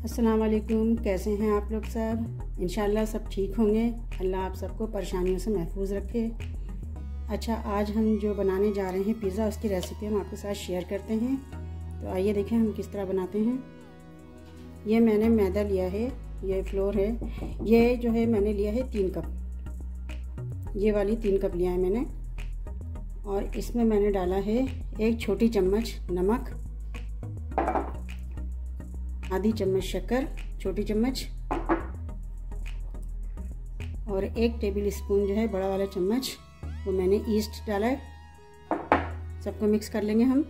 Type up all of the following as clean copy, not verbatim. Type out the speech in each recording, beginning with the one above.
अस्सलाम वालेकुम। कैसे हैं आप लोग सब? इंशाल्लाह सब ठीक होंगे। अल्लाह आप सबको परेशानियों से महफूज रखे। अच्छा, आज हम जो बनाने जा रहे हैं पिज़्ज़ा, उसकी रेसिपी हम आपके साथ शेयर करते हैं। तो आइए देखें हम किस तरह बनाते हैं। ये मैंने मैदा लिया है, ये फ्लोर है, ये जो है मैंने लिया है 3 कप, ये वाली 3 कप लिया है मैंने। और इसमें मैंने डाला है 1 छोटी चम्मच नमक, आधी चम्मच शक्कर, छोटी चम्मच, और 1 टेबल स्पून जो है बड़ा वाला चम्मच वो मैंने ईस्ट डाला है। सबको मिक्स कर लेंगे हम।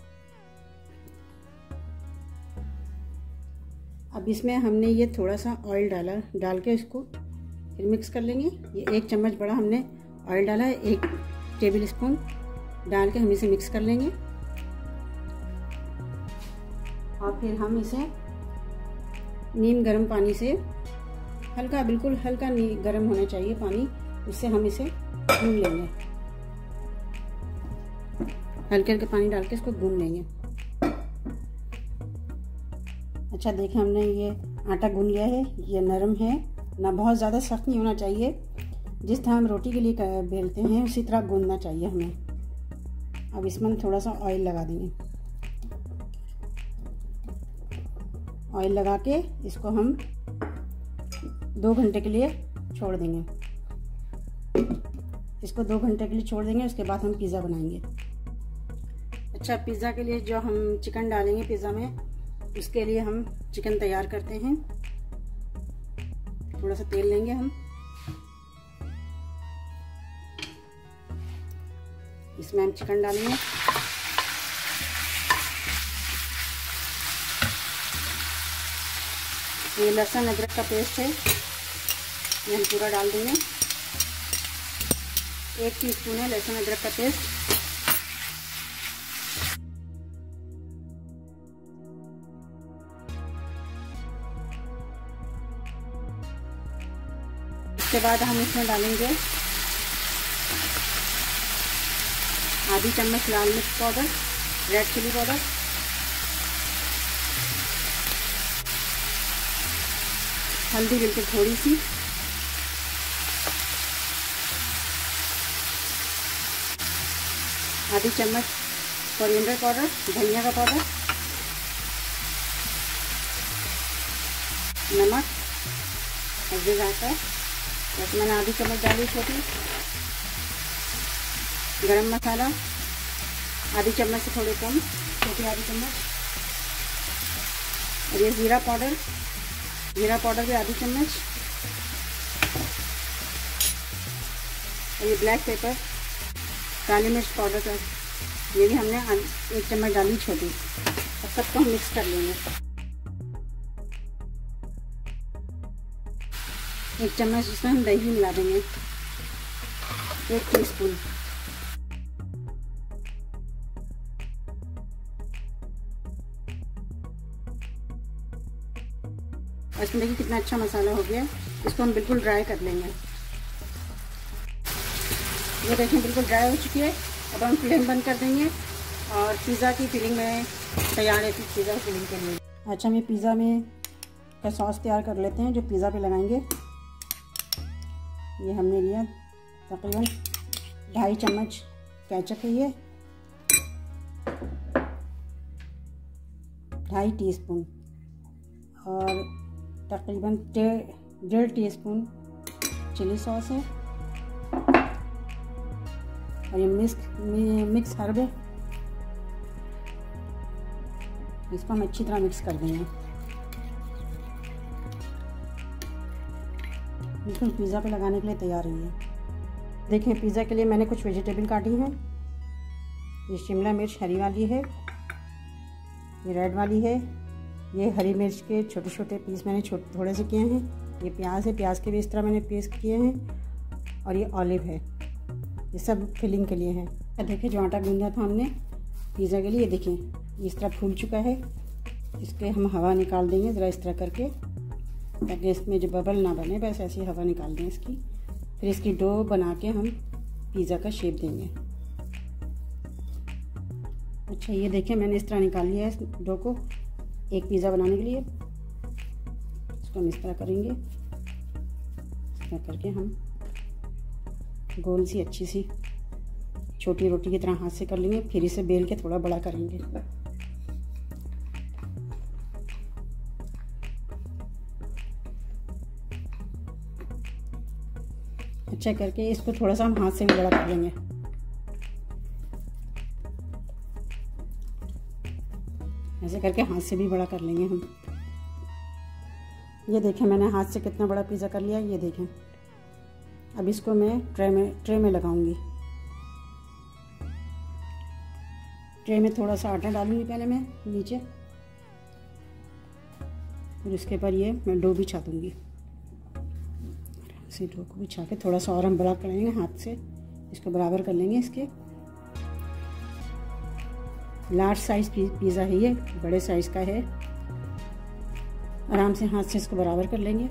अब इसमें हमने ये थोड़ा सा ऑयल डाल के इसको फिर मिक्स कर लेंगे। ये 1 चम्मच बड़ा हमने ऑयल डाला है, 1 टेबल स्पून डाल के हम इसे मिक्स कर लेंगे। और फिर हम इसे नीम गर्म पानी से हल्का, बिल्कुल हल्का गर्म होना चाहिए पानी, उससे हम इसे गूंद लेंगे। हल्के हल्के पानी डाल के इसको गूंद लेंगे। अच्छा, देखें हमने ये आटा गूंद लिया है, ये नरम है, ना बहुत ज़्यादा सख्त नहीं होना चाहिए। जिस तरह हम रोटी के लिए बेलते हैं उसी तरह गूंदना चाहिए हमें। अब इसमें हम थोड़ा सा ऑयल लगा देंगे। ऑयल लगा के इसको हम 2 घंटे के लिए छोड़ देंगे। इसको 2 घंटे के लिए छोड़ देंगे, उसके बाद हम पिज़्ज़ा बनाएंगे। अच्छा, पिज़्ज़ा के लिए जो हम चिकन डालेंगे पिज़्ज़ा में, उसके लिए हम चिकन तैयार करते हैं। थोड़ा सा तेल लेंगे हम, इसमें हम चिकन डालेंगे। ये लहसुन अदरक का पेस्ट है, ये हम पूरा डाल देंगे। 1 टीस्पून है लहसुन अदरक का पेस्ट। इसके बाद हम इसमें डालेंगे आधी चम्मच लाल मिर्च पाउडर, रेड चिली पाउडर, हल्दी बिल्कुल थोड़ी सी, आधी चम्मच कोरिएंडर पाउडर, धनिया का पाउडर, नमक, हल्दी जाकर बस मैंने आधी चम्मच डाली छोटी, गरम मसाला आधी चम्मच से थोड़ी कम, छोटी आधी चम्मच, और ये जीरा पाउडर भी आधी चम्मच, और ये ब्लैक पेपर काली मिर्च पाउडर का, ये भी हमने 1 चम्मच डाली छोटी। अब सबको हम मिक्स कर लेंगे। 1 चम्मच इसमें हम दही मिला देंगे, 1 टीस्पून। इसमें देखिए कितना अच्छा मसाला हो गया। इसको हम बिल्कुल ड्राई कर लेंगे। ये देखें बिल्कुल ड्राई हो चुकी है। अब हम फ्लेम बंद कर देंगे और पिज़्ज़ा की फिलिंग में तैयार है। पिज़्ज़ा की फिलिंग के लिए अच्छा, हम ये पिज़्ज़ा में का सॉस तैयार कर लेते हैं जो पिज़्ज़ा पे लगाएंगे। ये हमने लिया तकरीबन 2.5 चम्मच केचप है, ये 2.5 टीस्पून, और तकरीबन 1.5 टीस्पून चिली सॉस है, और ये मिक्स हर्ब है। इसको हम अच्छी तरह मिक्स कर देंगे। बिल्कुल पिज़्ज़ा पे लगाने के लिए तैयार है ये। देखिए पिज़्ज़ा के लिए मैंने कुछ वेजिटेबल काटी हैं। ये शिमला मिर्च हरी वाली है, ये रेड वाली है, ये हरी मिर्च के छोटे छोटे पीस मैंने थोड़े से किए हैं। ये प्याज है, प्याज के भी इस तरह मैंने पीस किए हैं, और ये ऑलिव है। ये सब फिलिंग के लिए है। देखिए जो आटा गूंदा था हमने पिज़्ज़ा के लिए, देखिए इस तरह फूल चुका है। इसके हम हवा निकाल देंगे ज़रा इस तरह करके, ताकि इसमें जो बबल ना बने, बस ऐसी हवा निकाल दें इसकी। फिर इसकी डो बना के हम पिज़्ज़ा का शेप देंगे। अच्छा, ये देखिए मैंने इस तरह निकाल लिया है इस डो को एक पिज़्ज़ा बनाने के लिए। इसको हम इस तरह करेंगे, इस तरह करके हम गोल सी अच्छी सी छोटी रोटी की तरह हाथ से कर लेंगे। फिर इसे बेल के थोड़ा बड़ा करेंगे। अच्छा करके इसको थोड़ा सा हम हाथ से भी बड़ा कर लेंगे। ऐसे करके हाथ से भी बड़ा कर लेंगे हम। ये देखें मैंने हाथ से कितना बड़ा पिज़्ज़ा कर लिया, ये देखें। अब इसको मैं ट्रे में लगाऊंगी। ट्रे में थोड़ा सा आटा डालूंगी पहले मैं नीचे, फिर उसके ऊपर ये मैं डो बिछा दूंगी। इसी डो को बिछा के थोड़ा सा और हम बड़ा करेंगे हाथ से, इसको बराबर कर लेंगे। इसके लार्ज साइज पिज़्ज़ा है ये, बड़े साइज का है। आराम से हाथ से इसको बराबर कर लेंगे।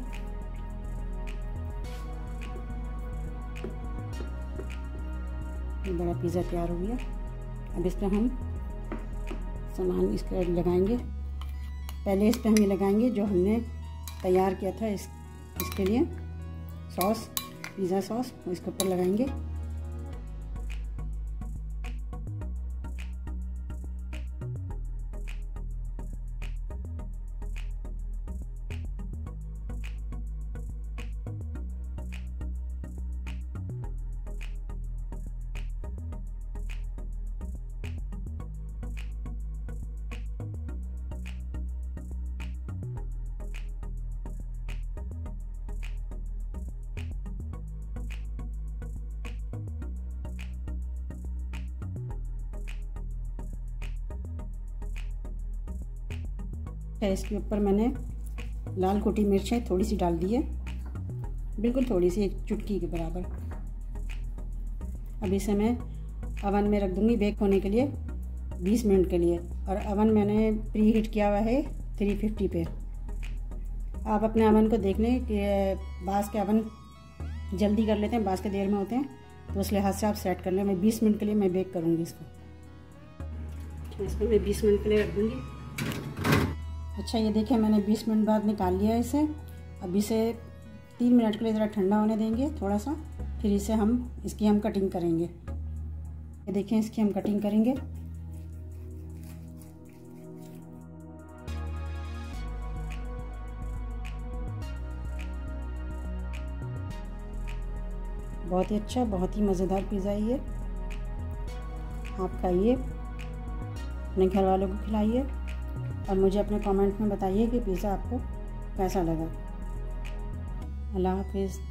ये बड़ा पिज़्ज़ा तैयार हो गया। अब इस पर हम सामान इसके लगाएंगे। पहले इस पर हम ये लगाएंगे जो हमने तैयार किया था इसके लिए सॉस, पिज़्ज़ा सॉस, इसके ऊपर लगाएंगे। इसके ऊपर मैंने लाल कुटी मिर्चें थोड़ी सी डाल दी है, बिल्कुल थोड़ी सी, एक चुटकी के बराबर। अब इसे मैं अवन में रख दूंगी बेक होने के लिए 20 मिनट के लिए। और अवन मैंने प्री हीट किया हुआ है 350 पे। आप अपने अवन को देख लें कि बास के अवन जल्दी कर लेते हैं, बास के देर में होते हैं, तो उस लिहाज से आप सेट कर लें। मैं 20 मिनट के लिए मैं बेक करूँगी इसको मैं 20 मिनट के लिए रख दूँगी। अच्छा ये देखिए मैंने 20 मिनट बाद निकाल लिया इसे। अब इसे 3 मिनट के लिए ज़रा ठंडा होने देंगे थोड़ा सा, फिर इसे इसकी हम कटिंग करेंगे। ये देखिए इसकी हम कटिंग करेंगे। बहुत ही अच्छा, बहुत ही मज़ेदार पिज़्ज़ा है ये। आप खाइए, अपने घर वालों को खिलाइए और मुझे अपने कमेंट में बताइए कि पिज़्ज़ा आपको कैसा लगा। अल्लाह हाफिज़।